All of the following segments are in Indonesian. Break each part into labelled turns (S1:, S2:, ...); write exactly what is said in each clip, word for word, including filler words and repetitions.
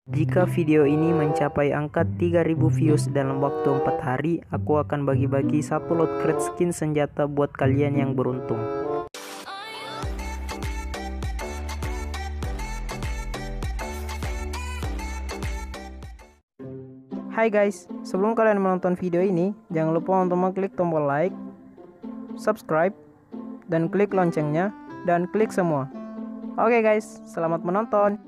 S1: Jika video ini mencapai angka tiga ribu views dalam waktu empat hari, aku akan bagi-bagi satu lot crate skin senjata buat kalian yang beruntung. Hai guys, sebelum kalian menonton video ini, jangan lupa untuk mengklik tombol like, subscribe, dan klik loncengnya, dan klik semua. Oke guys, selamat menonton.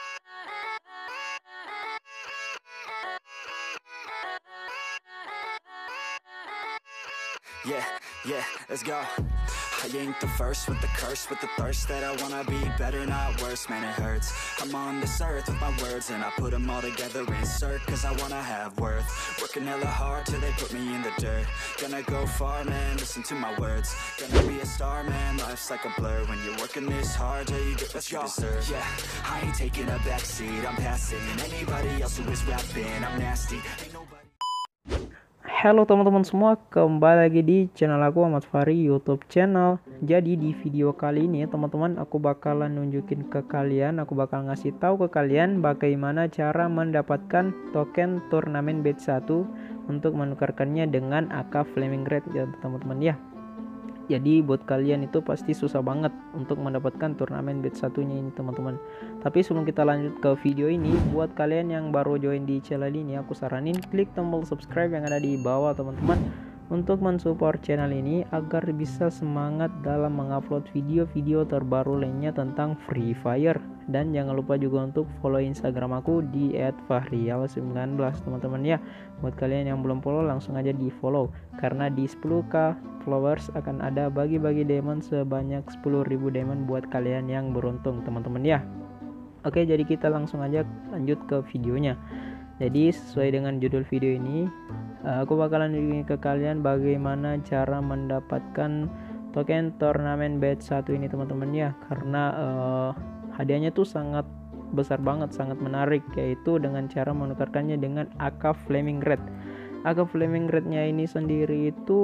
S2: Yeah, yeah, let's go. I ain't the first with the curse, with the thirst that I wanna be better, not worse, man it hurts. I'm on this earth with my words and I put them all together, insert, cause I wanna have worth. Working hella hard till they put me in the dirt. Gonna go far, man, listen to my words. Gonna be a star, man, life's like a blur. When you're working this hard till you get what you deserve. Yeah, I ain't taking a backseat, I'm passing anybody else who is rapping, I'm nasty. Ain't nobody.
S1: Halo teman-teman semua, kembali lagi di channel aku Ahmad Fahri YouTube channel. Jadi di video kali ini teman-teman, aku bakalan nunjukin ke kalian, aku bakal ngasih tahu ke kalian bagaimana cara mendapatkan token turnamen batch satu untuk menukarkannya dengan A K Flaming Red ya teman-teman ya. Jadi buat kalian itu pasti susah banget untuk mendapatkan turnamen batch satunya ini teman-teman. Tapi sebelum kita lanjut ke video ini, buat kalian yang baru join di channel ini, aku saranin klik tombol subscribe yang ada di bawah teman-teman, untuk mensupport channel ini agar bisa semangat dalam mengupload video-video terbaru lainnya tentang Free Fire. Dan jangan lupa juga untuk follow Instagram aku di et fahrial sembilan belas teman-teman ya. Buat kalian yang belum follow, langsung aja di follow, karena di sepuluh k followers akan ada bagi-bagi diamond sebanyak sepuluh ribu diamond buat kalian yang beruntung teman-teman ya. Oke, jadi kita langsung aja lanjut ke videonya. Jadi sesuai dengan judul video ini, aku bakalan tunjukin ke kalian bagaimana cara mendapatkan token turnamen batch satu ini teman-teman ya. Karena uh, hadiahnya tuh sangat besar banget, sangat menarik, yaitu dengan cara menukarkannya dengan A K Flaming Red. A K Flaming Red-nya ini sendiri itu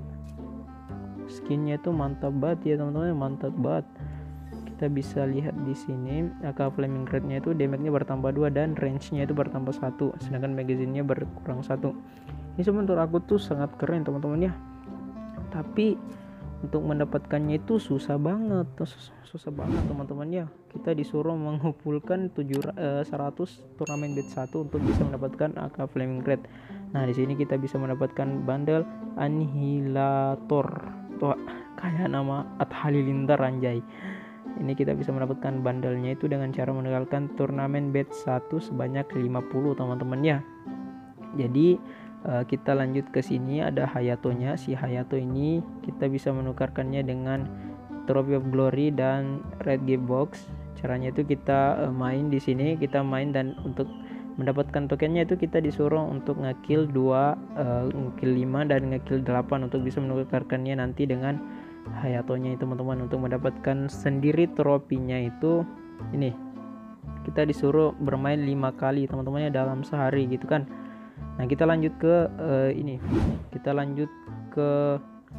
S1: skinnya tuh mantap banget ya teman-teman, mantap banget. Kita bisa lihat di sini A K Flaming Red-nya itu damage-nya bertambah dua dan range-nya itu bertambah satu, sedangkan magazine-nya berkurang satu. Ini menurut aku tuh sangat keren teman-teman ya. Tapi untuk mendapatkannya itu susah banget, susah, susah banget teman-teman ya. Kita disuruh mengumpulkan seratus turnamen batch satu untuk bisa mendapatkan A K Flaming Red. Nah, di sini kita bisa mendapatkan bundle Annihilator. Tuh kayak nama At Halilintar anjay. Ini kita bisa mendapatkan bundlenya itu dengan cara meninggalkan turnamen batch satu sebanyak lima puluh teman-teman ya. Jadi uh, kita lanjut ke sini, ada Hayatonya. Si Hayato ini kita bisa menukarkannya dengan Trophy of Glory dan Red Game Box. Caranya itu kita uh, main di sini, kita main, dan untuk mendapatkan tokennya itu kita disuruh untuk ngekill dua, uh, ngekill lima dan ngekill delapan untuk bisa menukarkannya nanti dengan Hayatonya itu teman-teman. Untuk mendapatkan sendiri tropinya itu ini kita disuruh bermain lima kali teman-temannya dalam sehari gitu kan. Nah, kita lanjut ke uh, ini kita lanjut ke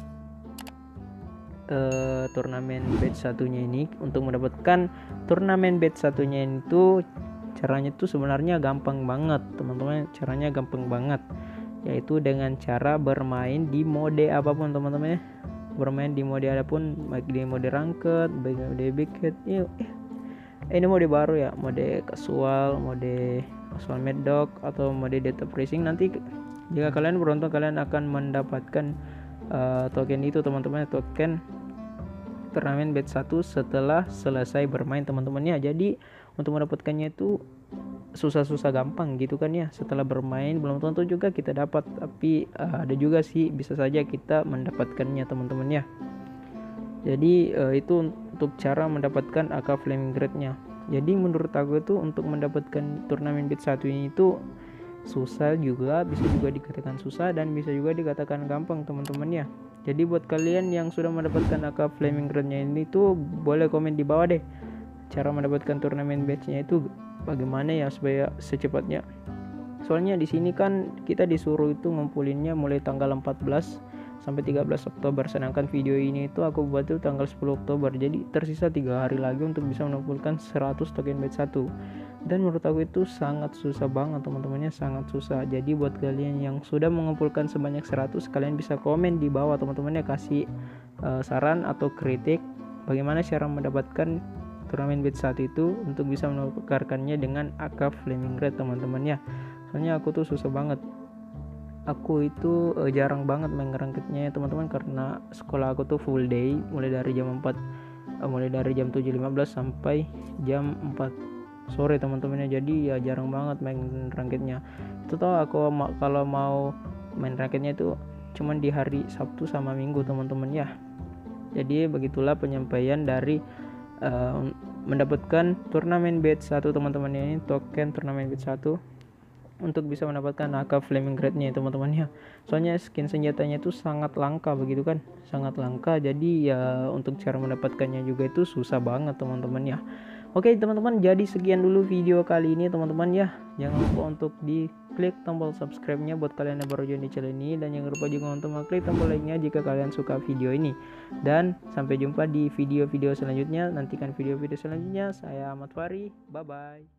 S1: uh, turnamen batch satunya ini. Untuk mendapatkan turnamen batch satunya itu caranya tuh sebenarnya gampang banget teman-teman. Caranya gampang banget, yaitu dengan cara bermain di mode apapun teman-teman ya. Bermain di mode apapun, baik di mode ranked, baik di mode biket. Eh, ini mode baru ya, mode casual, mode casual mad dog, atau mode data pricing. Nanti jika kalian beruntung, kalian akan mendapatkan uh, token itu teman-teman, token turnamen batch satu setelah selesai bermain teman-teman ya. Jadi untuk mendapatkannya itu susah-susah gampang gitu kan ya. Setelah bermain belum tentu juga kita dapat, tapi uh, ada juga sih bisa saja kita mendapatkannya teman-teman ya. Jadi uh, itu untuk cara mendapatkan A K Flaming Red-nya. Jadi menurut aku itu untuk mendapatkan turnamen batch satu ini itu susah juga, bisa juga dikatakan susah dan bisa juga dikatakan gampang teman-teman ya. Jadi buat kalian yang sudah mendapatkan A K Flaming Red-nya ini tuh boleh komen di bawah deh, cara mendapatkan turnamen batch-nya itu bagaimana ya supaya secepatnya. Soalnya di sini kan kita disuruh itu ngumpulinnya mulai tanggal empat belas sampai tiga belas Oktober, sedangkan video ini itu aku buat itu tanggal sepuluh Oktober, jadi tersisa tiga hari lagi untuk bisa mengumpulkan seratus token bait satu. Dan menurut aku itu sangat susah banget teman-temannya, sangat susah. Jadi buat kalian yang sudah mengumpulkan sebanyak seratus, kalian bisa komen di bawah teman-temannya, kasih uh, saran atau kritik bagaimana cara mendapatkan turnamen bait satu itu untuk bisa menukarkannya dengan A K Flaming Red teman-temannya. Soalnya aku tuh susah banget, aku itu uh, jarang banget main rankednya ya teman-teman, karena sekolah aku tuh full day mulai dari jam empat uh, mulai dari jam tujuh lima belas sampai jam empat sore teman-temannya, jadi ya jarang banget main rankednya. Itu tau aku ma- kalau mau main rankednya itu cuman di hari Sabtu sama Minggu teman-teman ya. Jadi begitulah penyampaian dari uh, mendapatkan turnamen bait satu teman-teman, ini token turnamen bait satu untuk bisa mendapatkan A K Flaming Red-nya teman-teman ya. Soalnya skin senjatanya itu sangat langka begitu kan, sangat langka, jadi ya untuk cara mendapatkannya juga itu susah banget teman-teman ya. Oke teman-teman, jadi sekian dulu video kali ini teman-teman ya. Jangan lupa untuk diklik tombol subscribe-nya buat kalian yang baru join di channel ini, dan jangan lupa juga untuk klik tombol like-nya jika kalian suka video ini. Dan sampai jumpa di video-video selanjutnya. Nantikan video-video selanjutnya. Saya Ahmad Fahri, bye bye.